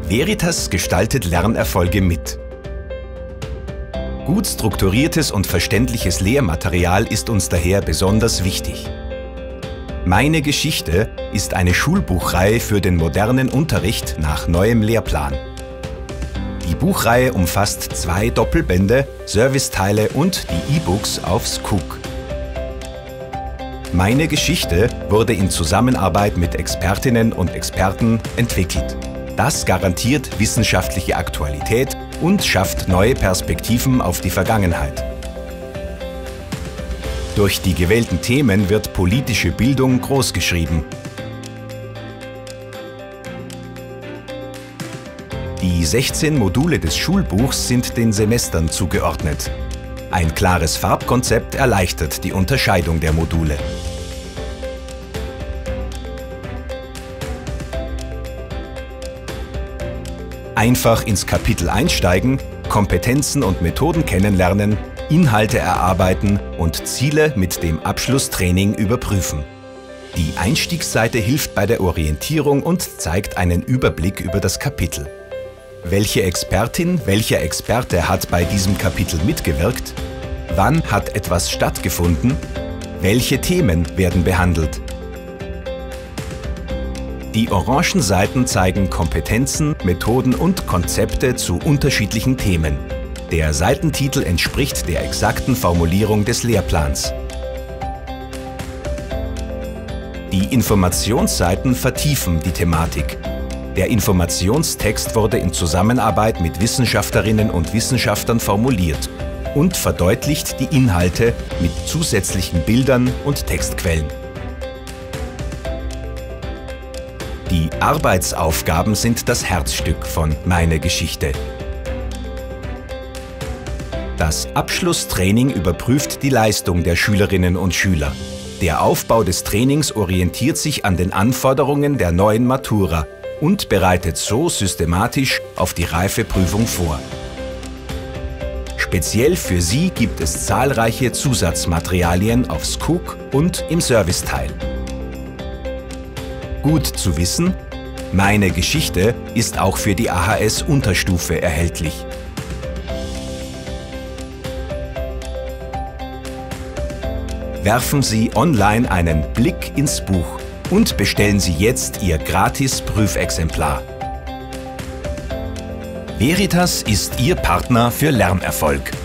Veritas gestaltet Lernerfolge mit. Gut strukturiertes und verständliches Lehrmaterial ist uns daher besonders wichtig. Meine Geschichte ist eine Schulbuchreihe für den modernen Unterricht nach neuem Lehrplan. Die Buchreihe umfasst 2 Doppelbände, Serviceteile und die E-Books auf Skook. Meine Geschichte wurde in Zusammenarbeit mit Expertinnen und Experten entwickelt. Das garantiert wissenschaftliche Aktualität und schafft neue Perspektiven auf die Vergangenheit. Durch die gewählten Themen wird politische Bildung großgeschrieben. Die 16 Module des Schulbuchs sind den Semestern zugeordnet. Ein klares Farbkonzept erleichtert die Unterscheidung der Module. Einfach ins Kapitel einsteigen, Kompetenzen und Methoden kennenlernen, Inhalte erarbeiten und Ziele mit dem Abschlusstraining überprüfen. Die Einstiegsseite hilft bei der Orientierung und zeigt einen Überblick über das Kapitel. Welche Expertin, welcher Experte hat bei diesem Kapitel mitgewirkt? Wann hat etwas stattgefunden? Welche Themen werden behandelt? Die orangen Seiten zeigen Kompetenzen, Methoden und Konzepte zu unterschiedlichen Themen. Der Seitentitel entspricht der exakten Formulierung des Lehrplans. Die Informationsseiten vertiefen die Thematik. Der Informationstext wurde in Zusammenarbeit mit Wissenschaftlerinnen und Wissenschaftlern formuliert und verdeutlicht die Inhalte mit zusätzlichen Bildern und Textquellen. Die Arbeitsaufgaben sind das Herzstück von Meine Geschichte. Das Abschlusstraining überprüft die Leistung der Schülerinnen und Schüler. Der Aufbau des Trainings orientiert sich an den Anforderungen der neuen Matura und bereitet so systematisch auf die Reifeprüfung vor. Speziell für Sie gibt es zahlreiche Zusatzmaterialien auf Skook und im Serviceteil. Gut zu wissen, Meine Geschichte ist auch für die AHS-Unterstufe erhältlich. Werfen Sie online einen Blick ins Buch und bestellen Sie jetzt Ihr gratis Prüfexemplar. Veritas ist Ihr Partner für Lernerfolg.